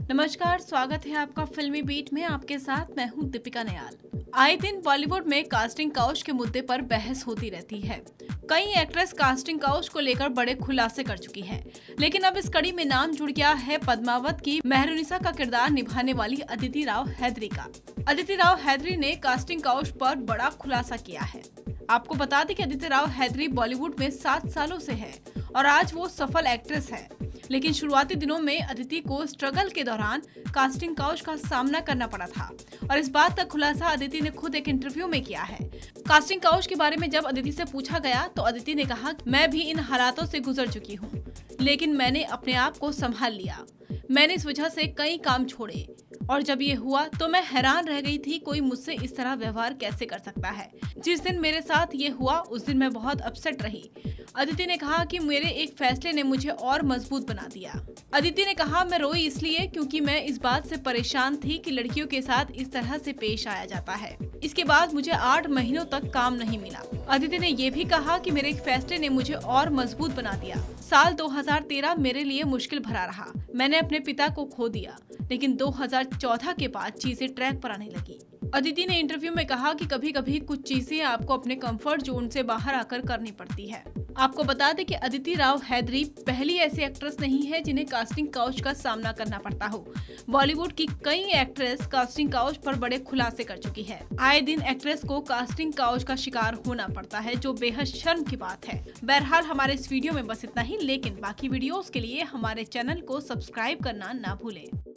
नमस्कार, स्वागत है आपका फिल्मी बीट में। आपके साथ मैं हूं दीपिका नयाल। आए दिन बॉलीवुड में कास्टिंग काउच के मुद्दे पर बहस होती रहती है। कई एक्ट्रेस कास्टिंग काउच को लेकर बड़े खुलासे कर चुकी हैं, लेकिन अब इस कड़ी में नाम जुड़ गया है पद्मावत की मेहरुनिसा का किरदार निभाने वाली अदिति राव हैदरी का। अदिति राव हैदरी ने कास्टिंग काउच पर बड़ा खुलासा किया है। आपको बता दें कि अदिति राव हैदरी बॉलीवुड में 7 सालों से है और आज वो सफल एक्ट्रेस है, लेकिन शुरुआती दिनों में अदिति को स्ट्रगल के दौरान कास्टिंग काउच का सामना करना पड़ा था और इस बात का खुलासा अदिति ने खुद एक इंटरव्यू में किया है। कास्टिंग काउच के बारे में जब अदिति से पूछा गया तो अदिति ने कहा, मैं भी इन हालातों से गुजर चुकी हूँ, लेकिन मैंने अपने आप को संभाल लिया। मैंने इस वजह से कई काम छोड़े और जब ये हुआ तो मैं हैरान रह गई थी, कोई मुझसे इस तरह व्यवहार कैसे कर सकता है। जिस दिन मेरे साथ ये हुआ उस दिन मैं बहुत अपसेट रही। अदिति ने कहा कि मेरे एक फैसले ने मुझे और मजबूत बना दिया। अदिति ने कहा, मैं रोई इसलिए क्योंकि मैं इस बात से परेशान थी कि लड़कियों के साथ इस तरह से पेश आया जाता है। इसके बाद मुझे 8 महीनों तक काम नहीं मिला। अदिति ने ये भी कहा कि मेरे एक फैसले ने मुझे और मजबूत बना दिया। साल 2013 मेरे लिए मुश्किल भरा रहा। मैंने अपने पिता को खो दिया, लेकिन 2014 के बाद चीजें ट्रैक पर आने लगी। अदिति ने इंटरव्यू में कहा कि कभी कभी कुछ चीजें आपको अपने कंफर्ट जोन से बाहर आकर करनी पड़ती है। आपको बता दें कि अदिति राव हैदरी पहली ऐसी एक्ट्रेस नहीं है जिन्हें कास्टिंग काउच का सामना करना पड़ता हो। बॉलीवुड की कई एक्ट्रेस कास्टिंग काउच पर बड़े खुलासे कर चुकी है। आए दिन एक्ट्रेस को कास्टिंग काउच का शिकार होना पड़ता है, जो बेहद शर्म की बात है। बहरहाल हमारे इस वीडियो में बस इतना ही, लेकिन बाकी वीडियोस के लिए हमारे चैनल को सब्सक्राइब करना ना भूलें।